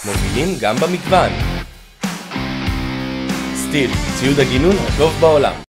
מובילים גם במגוון. סטיל, ציוד הגינון הטוב בעולם.